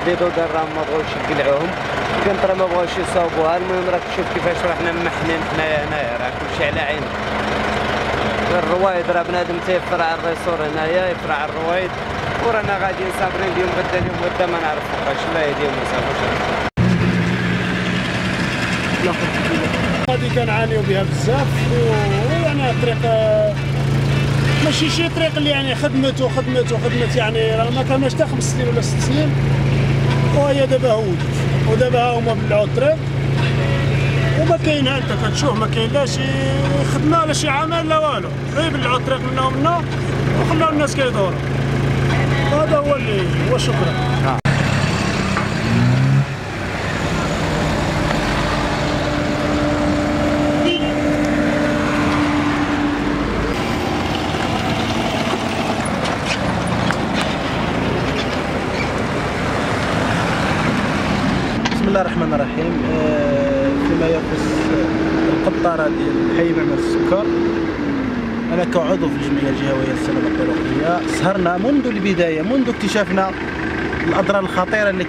حددوا راهم ما بغاوش يقلعوهم، القنطره ما بغاوش يصاوبوها. المهم راك تشوف كيفاش راحنا محنين هنايا راه كلشي على عينك. الروايد راه بنادم تيفرع الريسور هنايا يفرع الروايد، ورانا غاديين صابرين اليوم غدا اليوم غدا ما نعرف فوقاش الله يهديهم ويصافوش. هذه كنعانيو بها بزاف، ويعني الطريق ماشي شي طريق اللي يعني خدمت يعني راه ما كانش حتى 5 سنين ولا 6 سنين، وهي دابا هودت ودابا ها هما بلعوا الطريق وما كاين. انت كتشوف ما كاين لا شي خدمه لا شي عمل لا والو، غير بلعوا الطريق منا ومنا وخلاو الناس كيدوروا. هذا هو اللي هو. شكرا. بسم الله الرحمن الرحيم. فيما يخص القنطرة ديال حي معمل السكر، أنا كعضو في الجمعية الجهوية للسلامة الطرقية سهرنا منذ البداية، منذ اكتشافنا الأضرار الخطيرة اللي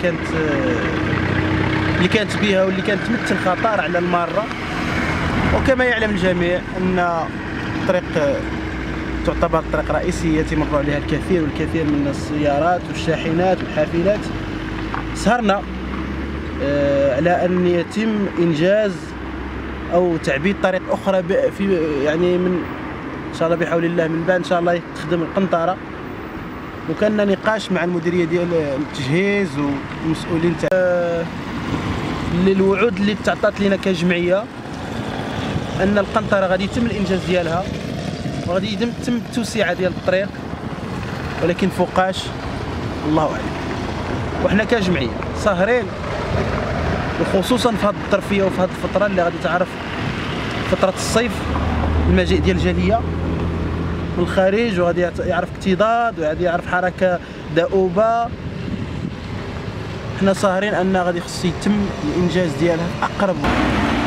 كانت بها واللي كانت تمثل خطر على المارة. وكما يعلم الجميع أن الطريق تعتبر طريق رئيسية يمر عليها الكثير والكثير من السيارات والشاحنات والحافلات. سهرنا على أن يتم إنجاز أو تعبيد طريق أخرى في يعني من إن شاء الله بحول الله من بعد إن شاء الله تخدم القنطرة. وكان نقاش مع المديرية ديال التجهيز والمسؤولين تاع للوعود اللي تعطات لنا كجمعية أن القنطرة غادي يتم الإنجاز ديالها وغادي يتم التوسعة ديال الطريق، ولكن فوقاش الله أعلم. وحنا كجمعية ساهرين، وخصوصا في هذه الظرفيه وفي هذه الفتره اللي غادي تعرف فتره الصيف، المجيء ديال الجاليه من الخارج وغادي يعرف اكتظاظ وغادي يعرف حركه دؤوبه. حنا ساهرين ان غادي خص يتم الانجاز ديالها في اقرب وقت.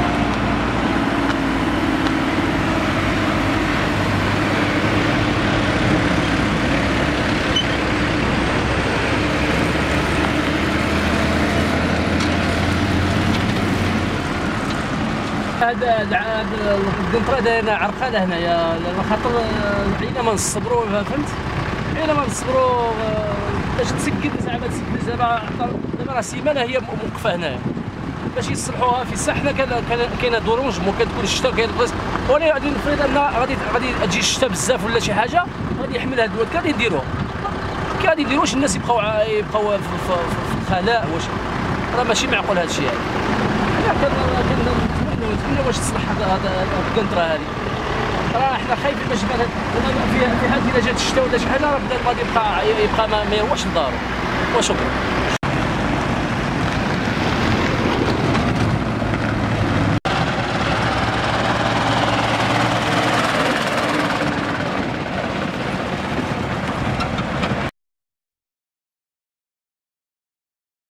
هذا القنطره دايره عرقله هنايا، خاطر عينا ما نصبروا، فهمت؟ عينا ما نصبروا باش تسكد زعما دابا راه سيمانه هي موقفه هنايا باش يصلحوها في الساحه. حنا كاينه دورونج ممكن تكون الشتاء كاين البلاص، ولكن غادي نفرض ان غادي تجي الشتاء بزاف ولا شي حاجه غادي يحمل هاد الواد غادي يديروه. كي غادي يديروه الناس يبقاو في الخلاء. واش راه ماشي معقول هاد الشيء هذا. نتمنى واش تصلح هذا القنطره هذه. راه حنا خايفين باش في هذه الا جات الشتاء ولا شي حاجه راه بدا غادي يبقى ما يروحش لدارو. وشكرا.